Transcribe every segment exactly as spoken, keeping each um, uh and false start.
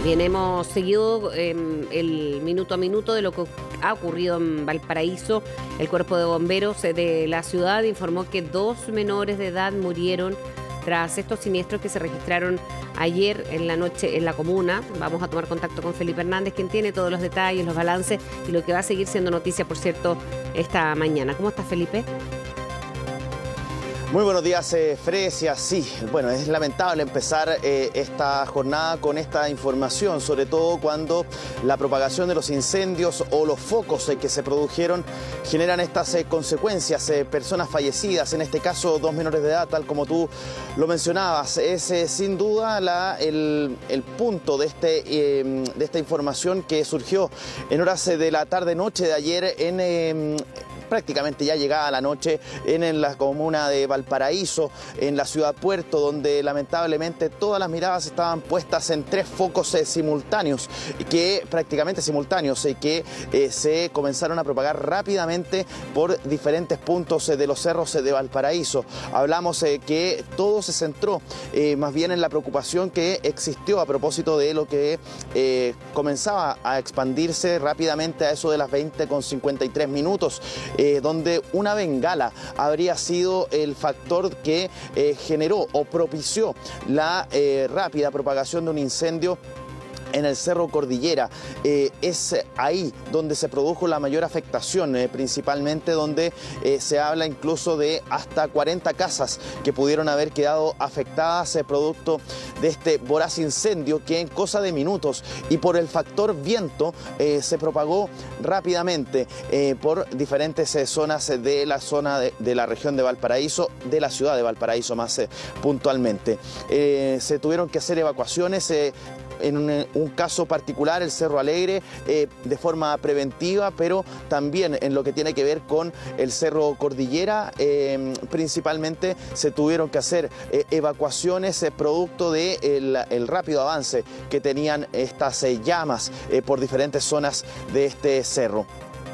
Bien, hemos seguido eh, el minuto a minuto de lo que ha ocurrido en Valparaíso. El Cuerpo de Bomberos de la ciudad informó que dos menores de edad murieron tras estos siniestros que se registraron ayer en la noche en la comuna. Vamos a tomar contacto con Felipe Hernández, quien tiene todos los detalles, los balances y lo que va a seguir siendo noticia, por cierto, esta mañana. ¿Cómo estás, Felipe? Muy buenos días, eh, Fresia. Sí, bueno, es lamentable empezar eh, esta jornada con esta información, sobre todo cuando la propagación de los incendios o los focos eh, que se produjeron generan estas eh, consecuencias, eh, personas fallecidas, en este caso dos menores de edad, tal como tú lo mencionabas. Es eh, sin duda la, el, el punto de, este, eh, de esta información que surgió en horas de la tarde-noche de ayer en... Eh, prácticamente ya llegada la noche en la comuna de Valparaíso, en la ciudad puerto, donde lamentablemente todas las miradas estaban puestas en tres focos eh, simultáneos, que prácticamente simultáneos, eh, que eh, se comenzaron a propagar rápidamente por diferentes puntos eh, de los cerros eh, de Valparaíso. Hablamos eh, que todo se centró eh, más bien en la preocupación que existió a propósito de lo que eh, comenzaba a expandirse rápidamente a eso de las veinte con cincuenta y tres minutos. Eh, donde una bengala habría sido el factor que eh, generó o propició la eh, rápida propagación de un incendio en el Cerro Cordillera. Eh, es ahí donde se produjo la mayor afectación, eh, principalmente donde eh, se habla incluso de hasta cuarenta casas que pudieron haber quedado afectadas eh, producto de este voraz incendio que en cosa de minutos y por el factor viento eh, se propagó rápidamente eh, por diferentes eh, zonas de la zona de, de la región de Valparaíso, de la ciudad de Valparaíso más eh, puntualmente. Eh, se tuvieron que hacer evacuaciones eh, en un, un caso particular, el Cerro Alegre, eh, de forma preventiva, pero también en lo que tiene que ver con el Cerro Cordillera, eh, principalmente se tuvieron que hacer eh, evacuaciones eh, producto del de el rápido avance que tenían estas eh, llamas eh, por diferentes zonas de este cerro.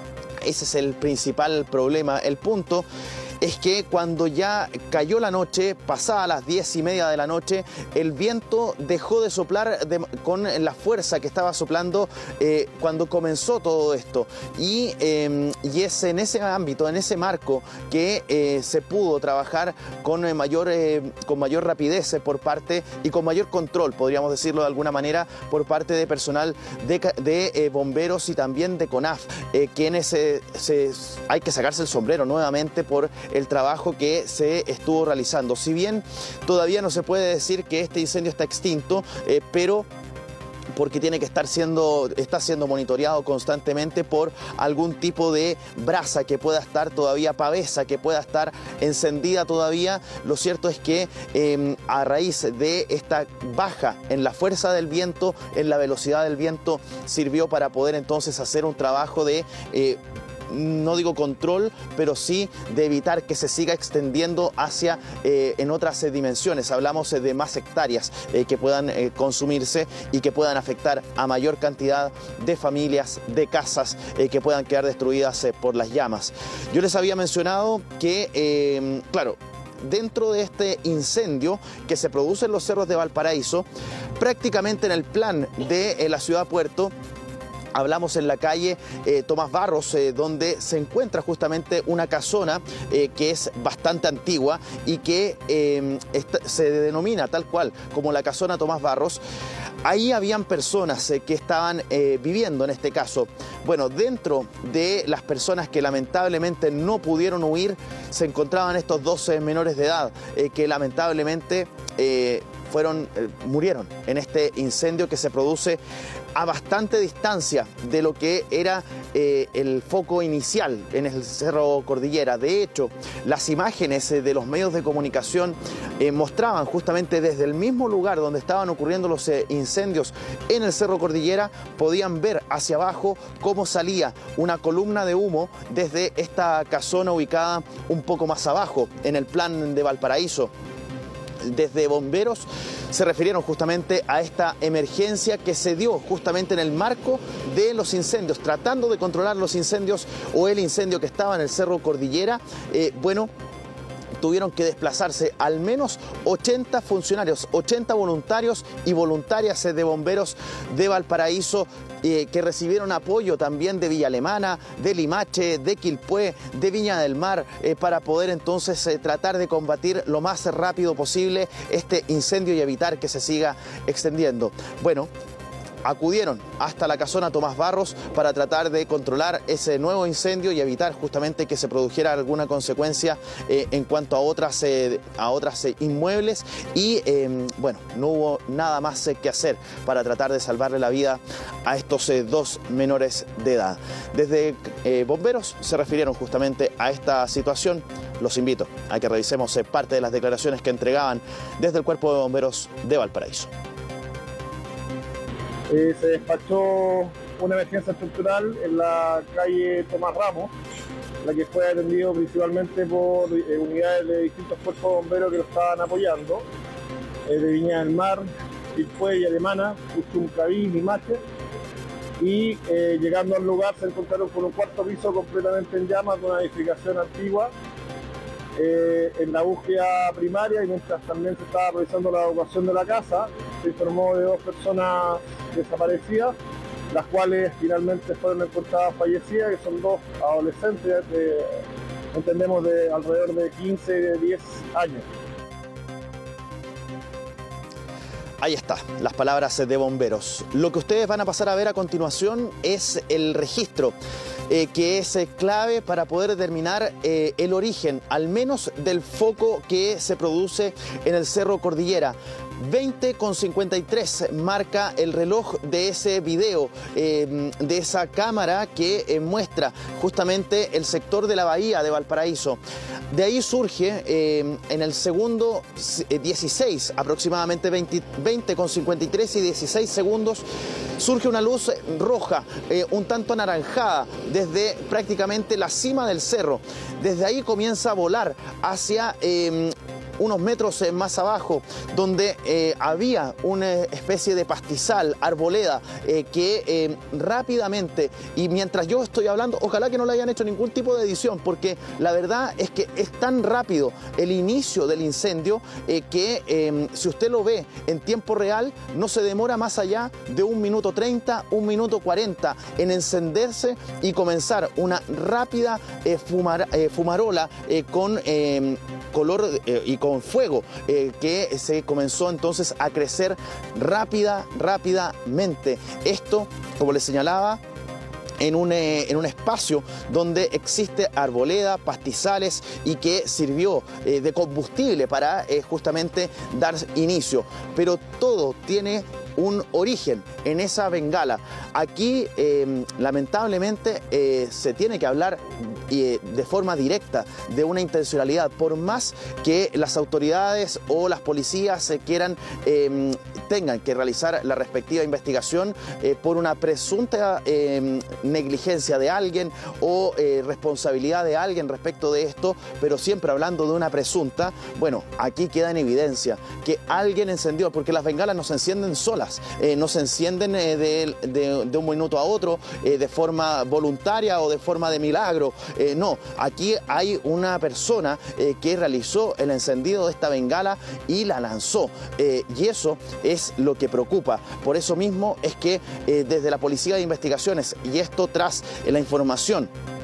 Ese es el principal problema. El punto es que cuando ya cayó la noche, pasada las diez y media de la noche, el viento dejó de soplar de, con la fuerza que estaba soplando eh, cuando comenzó todo esto. Y, eh, y es en ese ámbito, en ese marco, que eh, se pudo trabajar con mayor, eh, con mayor rapidez por parte y con mayor control, podríamos decirlo de alguna manera, por parte de personal de, de eh, bomberos y también de CONAF, eh, quienes eh, se, hay que sacarse el sombrero nuevamente por el trabajo que se estuvo realizando. Si bien todavía no se puede decir que este incendio está extinto, eh, pero porque tiene que estar siendo, está siendo monitoreado constantemente por algún tipo de brasa que pueda estar todavía pavesa, que pueda estar encendida todavía. Lo cierto es que eh, a raíz de esta baja en la fuerza del viento, en la velocidad del viento, sirvió para poder entonces hacer un trabajo de eh, no digo control, pero sí de evitar que se siga extendiendo hacia eh, en otras eh, dimensiones. Hablamos eh, de más hectáreas eh, que puedan eh, consumirse y que puedan afectar a mayor cantidad de familias, de casas eh, que puedan quedar destruidas eh, por las llamas. Yo les había mencionado que, eh, claro, dentro de este incendio que se produce en los cerros de Valparaíso, prácticamente en el plan de eh, la ciudad puerto, hablamos en la calle eh, Tomás Barros, eh, donde se encuentra justamente una casona eh, que es bastante antigua y que eh, esta, se denomina tal cual como la casona Tomás Barros. Ahí habían personas eh, que estaban eh, viviendo en este caso. Bueno, dentro de las personas que lamentablemente no pudieron huir, se encontraban estos doce menores de edad eh, que lamentablemente eh, fueron, eh, murieron en este incendio que se produce a bastante distancia de lo que era eh, el foco inicial en el Cerro Cordillera. De hecho, las imágenes eh, de los medios de comunicación eh, mostraban justamente desde el mismo lugar donde estaban ocurriendo los eh, incendios en el Cerro Cordillera, podían ver hacia abajo cómo salía una columna de humo desde esta casona ubicada un poco más abajo, en el plan de Valparaíso. Desde bomberos se refirieron justamente a esta emergencia que se dio justamente en el marco de los incendios, tratando de controlar los incendios o el incendio que estaba en el Cerro Cordillera. Eh, bueno, tuvieron que desplazarse al menos ochenta funcionarios, ochenta voluntarios y voluntarias de bomberos de Valparaíso, eh, que recibieron apoyo también de Villa Alemana, de Limache, de Quilpué, de Viña del Mar, eh, para poder entonces eh, tratar de combatir lo más rápido posible este incendio y evitar que se siga extendiendo. Bueno, acudieron hasta la casona Tomás Barros para tratar de controlar ese nuevo incendio y evitar justamente que se produjera alguna consecuencia eh, en cuanto a otras, eh, a otras eh, inmuebles y eh, bueno, no hubo nada más eh, que hacer para tratar de salvarle la vida a estos eh, dos menores de edad. Desde eh, bomberos se refirieron justamente a esta situación. Los invito a que revisemos eh, parte de las declaraciones que entregaban desde el Cuerpo de Bomberos de Valparaíso. Eh, se despachó una emergencia estructural en la calle Tomás Ramos, la que fue atendido principalmente por eh, unidades de distintos cuerpos de bomberos que lo estaban apoyando, eh, de Viña del Mar, Quilpué y Alemana, Puchuncaví, Limache, y eh, llegando al lugar se encontraron con un cuarto piso completamente en llamas de una edificación antigua. Eh, en la búsqueda primaria y mientras también se estaba revisando la evacuación de la casa, se informó de dos personas desaparecidas, las cuales finalmente fueron encontradas fallecidas, que son dos adolescentes, de, entendemos de alrededor de quince y de diez años. Ahí está, las palabras de bomberos. Lo que ustedes van a pasar a ver a continuación es el registro, eh, que es eh, clave para poder determinar eh, el origen, al menos del foco que se produce en el Cerro Cordillera. veinte con cincuenta y tres marca el reloj de ese video, eh, de esa cámara que eh, muestra justamente el sector de la bahía de Valparaíso. De ahí surge eh, en el segundo dieciséis, aproximadamente veinte con cincuenta y tres y dieciséis segundos, surge una luz roja, eh, un tanto anaranjada, desde prácticamente la cima del cerro. Desde ahí comienza a volar hacia Eh, unos metros más abajo, donde eh, había una especie de pastizal, arboleda, eh, que eh, rápidamente, y mientras yo estoy hablando, ojalá que no le hayan hecho ningún tipo de edición, porque la verdad es que es tan rápido el inicio del incendio eh, que eh, si usted lo ve en tiempo real, no se demora más allá de un minuto treinta, un minuto cuarenta en encenderse y comenzar una rápida eh, fumar, eh, fumarola eh, con eh, color eh, y con con fuego, eh, que se comenzó entonces a crecer rápida, rápidamente. Esto, como les señalaba, En un, eh, en un espacio donde existe arboleda, pastizales y que sirvió eh, de combustible para eh, justamente dar inicio. Pero todo tiene un origen en esa bengala. Aquí eh, lamentablemente eh, se tiene que hablar eh, de forma directa de una intencionalidad, por más que las autoridades o las policías eh, quieran eh, tengan que realizar la respectiva investigación eh, por una presunta eh, negligencia de alguien o eh, responsabilidad de alguien respecto de esto, pero siempre hablando de una presunta. Bueno, aquí queda en evidencia que alguien encendió, porque las bengalas no se encienden solas, eh, no se encienden eh, de, de, de un minuto a otro eh, de forma voluntaria o de forma de milagro, eh, no, aquí hay una persona eh, que realizó el encendido de esta bengala y la lanzó, eh, y eso es lo que preocupa. Por eso mismo es que eh, desde la Policía de Investigaciones, y esto tras eh, la información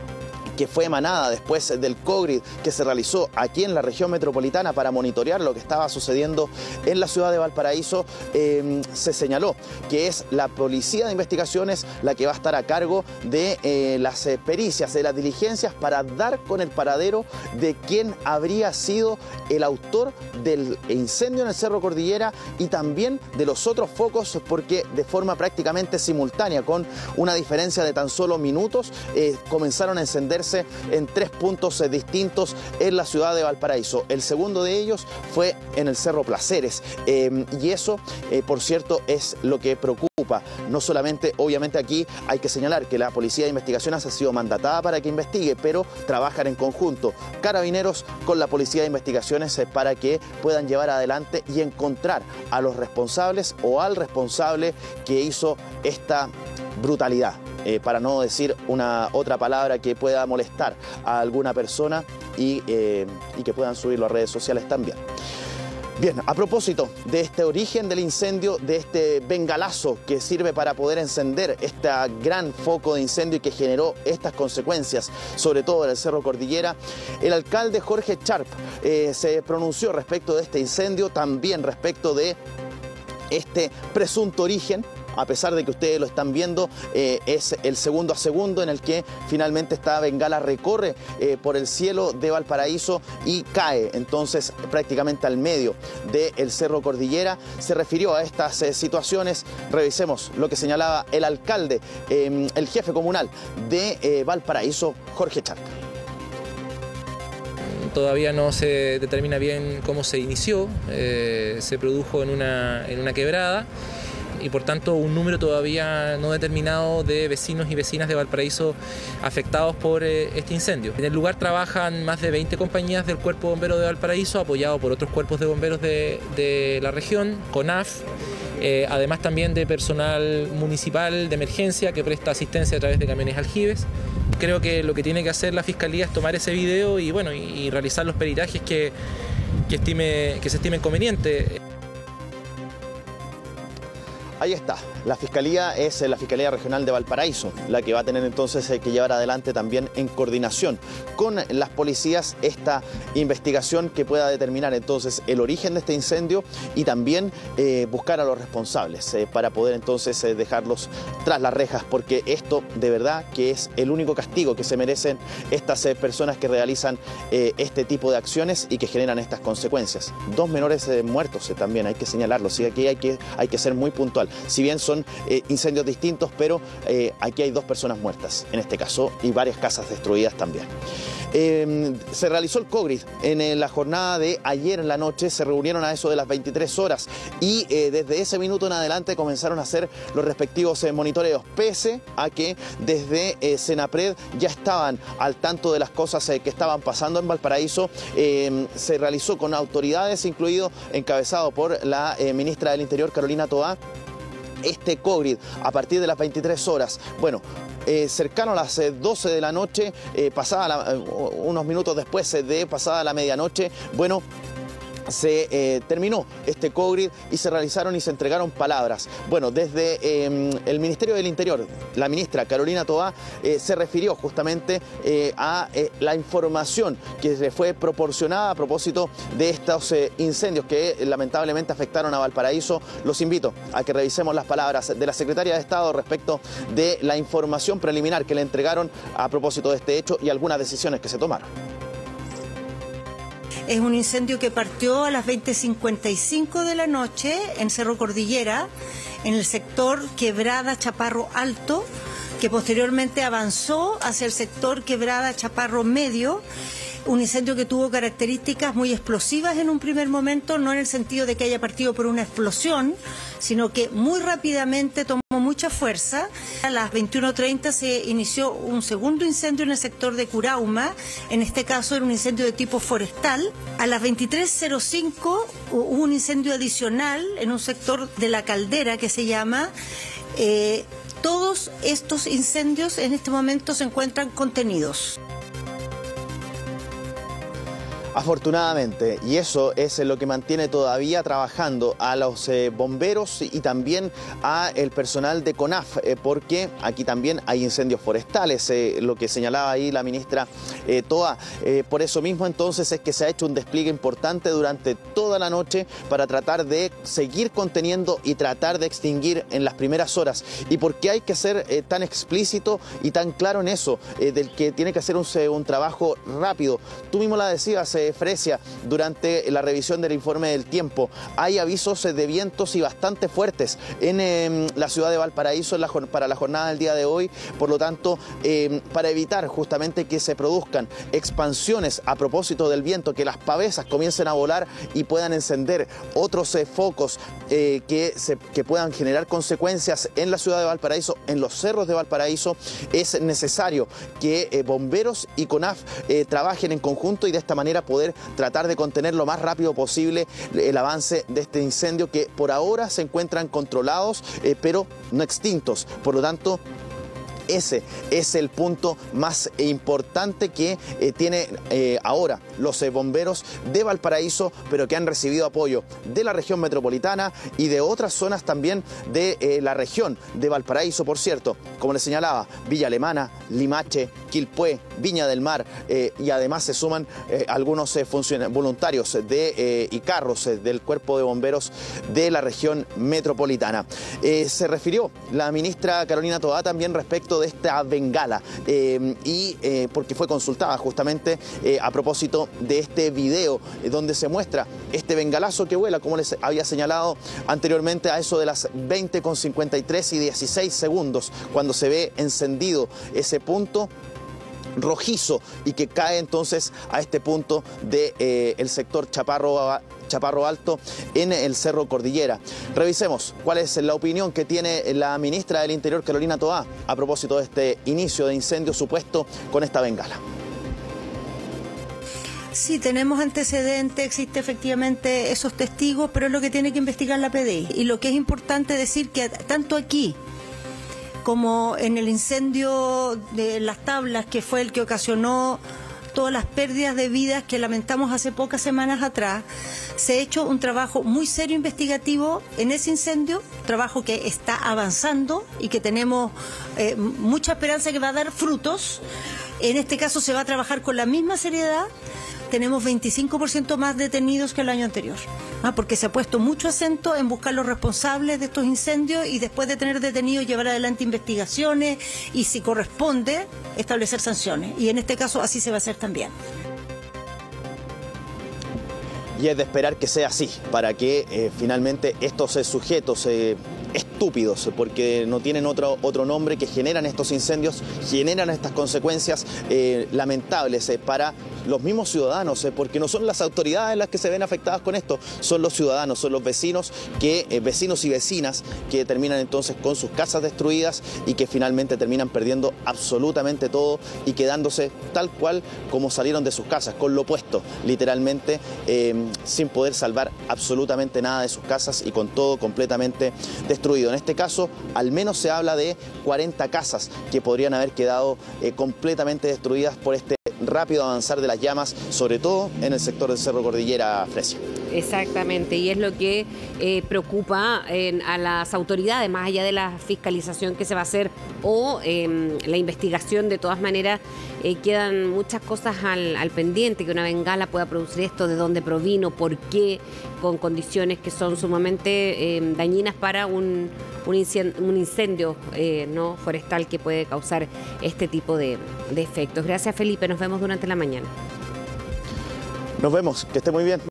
que fue emanada después del COGRID que se realizó aquí en la región metropolitana para monitorear lo que estaba sucediendo en la ciudad de Valparaíso, eh, se señaló que es la Policía de Investigaciones la que va a estar a cargo de eh, las eh, pericias, de las diligencias para dar con el paradero de quién habría sido el autor del incendio en el Cerro Cordillera y también de los otros focos, porque de forma prácticamente simultánea, con una diferencia de tan solo minutos, eh, comenzaron a encenderse en tres puntos distintos en la ciudad de Valparaíso. El segundo de ellos fue en el Cerro Placeres, eh, y eso, eh, por cierto, es lo que preocupa. No solamente, obviamente aquí hay que señalar que la Policía de Investigaciones ha sido mandatada para que investigue, pero trabajan en conjunto Carabineros con la Policía de Investigaciones eh, para que puedan llevar adelante y encontrar a los responsables o al responsable que hizo esta brutalidad. Eh, para no decir una otra palabra que pueda molestar a alguna persona, y, eh, y que puedan subirlo a redes sociales también. Bien, a propósito de este origen del incendio, de este bengalazo que sirve para poder encender este gran foco de incendio y que generó estas consecuencias, sobre todo en el Cerro Cordillera, el alcalde Jorge Charp eh, se pronunció respecto de este incendio, también respecto de este presunto origen. A pesar de que ustedes lo están viendo, eh, es el segundo a segundo en el que finalmente esta bengala recorre eh, por el cielo de Valparaíso y cae entonces prácticamente al medio del Cerro Cordillera. Se refirió a estas eh, situaciones. Revisemos lo que señalaba el alcalde, eh, el jefe comunal de eh, Valparaíso, Jorge Charp. Todavía no se determina bien cómo se inició, eh, se produjo en una, en una quebrada, y por tanto un número todavía no determinado de vecinos y vecinas de Valparaíso afectados por eh, este incendio. En el lugar trabajan más de veinte compañías del Cuerpo de Bomberos de Valparaíso, apoyado por otros cuerpos de bomberos de, de la región, CONAF, eh, además también de personal municipal de emergencia que presta asistencia a través de camiones aljibes. Creo que lo que tiene que hacer la Fiscalía es tomar ese video y, bueno, y, y realizar los peritajes que, que, estime, que se estimen convenientes. Ahí está, la Fiscalía es la Fiscalía Regional de Valparaíso, la que va a tener entonces que llevar adelante también en coordinación con las policías esta investigación que pueda determinar entonces el origen de este incendio y también eh, buscar a los responsables eh, para poder entonces eh, dejarlos tras las rejas, porque esto de verdad que es el único castigo que se merecen estas eh, personas que realizan eh, este tipo de acciones y que generan estas consecuencias. Dos menores eh, muertos eh, también, hay que señalarlo, ¿sí? Aquí hay que, hay que ser muy puntual. Si bien son eh, incendios distintos, pero eh, aquí hay dos personas muertas en este caso y varias casas destruidas también. Eh, se realizó el COGRID en eh, la jornada de ayer en la noche, se reunieron a eso de las veintitrés horas y eh, desde ese minuto en adelante comenzaron a hacer los respectivos eh, monitoreos, pese a que desde eh, Senapred ya estaban al tanto de las cosas eh, que estaban pasando en Valparaíso. Eh, se realizó con autoridades, incluido encabezado por la eh, ministra del Interior, Carolina Toá, este COGRID a partir de las veintitrés horas. Bueno, eh, cercano a las eh, doce de la noche, eh, pasada la, eh, unos minutos después eh, de pasada la medianoche, bueno, se eh, terminó este COGRID y se realizaron y se entregaron palabras. Bueno, desde eh, el Ministerio del Interior, la ministra Carolina Toá eh, se refirió justamente eh, a eh, la información que le fue proporcionada a propósito de estos eh, incendios que eh, lamentablemente afectaron a Valparaíso. Los invito a que revisemos las palabras de la Secretaria de Estado respecto de la información preliminar que le entregaron a propósito de este hecho y algunas decisiones que se tomaron. Es un incendio que partió a las veinte cincuenta y cinco de la noche en Cerro Cordillera, en el sector Quebrada Chaparro Alto, que posteriormente avanzó hacia el sector Quebrada Chaparro Medio. Un incendio que tuvo características muy explosivas en un primer momento, no en el sentido de que haya partido por una explosión, sino que muy rápidamente tomó mucha fuerza. A las veintiuno treinta se inició un segundo incendio en el sector de Curauma, en este caso era un incendio de tipo forestal. A las veintitrés cero cinco hubo un incendio adicional en un sector de La Caldera que se llama... Eh, todos estos incendios en este momento se encuentran contenidos. Afortunadamente, y eso es lo que mantiene todavía trabajando a los eh, bomberos y también a el personal de CONAF, eh, porque aquí también hay incendios forestales, eh, lo que señalaba ahí la ministra eh, Toá. Eh, por eso mismo entonces es que se ha hecho un despliegue importante durante toda la noche para tratar de seguir conteniendo y tratar de extinguir en las primeras horas. ¿Y por qué hay que ser eh, tan explícito y tan claro en eso? Eh, del que tiene que hacer un, un trabajo rápido. Tú mismo la decías, eh, Fresia, durante la revisión del informe del tiempo. Hay avisos de vientos y bastante fuertes en eh, la ciudad de Valparaíso en la, para la jornada del día de hoy. Por lo tanto, eh, para evitar justamente que se produzcan expansiones a propósito del viento, que las pavesas comiencen a volar y puedan encender otros eh, focos eh, que, se, que puedan generar consecuencias en la ciudad de Valparaíso, en los cerros de Valparaíso, es necesario que eh, bomberos y CONAF eh, trabajen en conjunto y de esta manera poder tratar de contener lo más rápido posible el avance de este incendio que por ahora se encuentran controlados, eh, pero no extintos. Por lo tanto, Ese es el punto más importante que eh, tiene eh, ahora los eh, bomberos de Valparaíso, pero que han recibido apoyo de la región metropolitana y de otras zonas también de eh, la región de Valparaíso, por cierto, como les señalaba, Villa Alemana, Limache, Quilpué, Viña del Mar, eh, y además se suman eh, algunos eh, voluntarios de, eh, y carros eh, del Cuerpo de Bomberos de la región metropolitana. Eh, se refirió la ministra Carolina Toá también respecto de esta bengala eh, y eh, porque fue consultada justamente eh, a propósito de este video eh, donde se muestra este bengalazo que vuela, como les había señalado anteriormente, a eso de las veinte con cincuenta y tres y dieciséis segundos, cuando se ve encendido ese punto rojizo y que cae entonces a este punto del de, eh, sector Chaparro, Chaparro Alto en el Cerro Cordillera. Revisemos cuál es la opinión que tiene la ministra del Interior, Carolina Toá, a propósito de este inicio de incendio supuesto con esta bengala. Sí, tenemos antecedentes, existe efectivamente esos testigos, pero es lo que tiene que investigar la P D I. Y lo que es importante decir que tanto aquí como en el incendio de Las Tablas, que fue el que ocasionó todas las pérdidas de vidas que lamentamos hace pocas semanas atrás, se ha hecho un trabajo muy serio investigativo en ese incendio, trabajo que está avanzando y que tenemos eh, mucha esperanza que va a dar frutos. En este caso se va a trabajar con la misma seriedad. Tenemos veinticinco por ciento más detenidos que el año anterior, ¿ah? porque se ha puesto mucho acento en buscar los responsables de estos incendios y después de tener detenidos llevar adelante investigaciones y, si corresponde, establecer sanciones. Y en este caso así se va a hacer también. Y es de esperar que sea así, para que eh, finalmente estos eh, sujetos eh, estúpidos, porque no tienen otro, otro nombre, que generan estos incendios, generan estas consecuencias eh, lamentables eh, para los mismos ciudadanos, eh, porque no son las autoridades las que se ven afectadas con esto, son los ciudadanos, son los vecinos, que eh, vecinos y vecinas que terminan entonces con sus casas destruidas y que finalmente terminan perdiendo absolutamente todo y quedándose tal cual como salieron de sus casas, con lo opuesto, literalmente, eh, sin poder salvar absolutamente nada de sus casas y con todo completamente destruido. En este caso, al menos se habla de cuarenta casas que podrían haber quedado eh, completamente destruidas por este rápido avanzar de las llamas, sobre todo en el sector del Cerro Cordillera, Fresia. Exactamente, y es lo que eh, preocupa eh, a las autoridades, más allá de la fiscalización que se va a hacer o eh, la investigación. De todas maneras, eh, quedan muchas cosas al, al pendiente, que una bengala pueda producir esto, de dónde provino, por qué, con condiciones que son sumamente eh, dañinas para un, un incendio, un incendio eh, no forestal que puede causar este tipo de, de efectos. Gracias, Felipe, nos vemos durante la mañana. Nos vemos, que esté muy bien.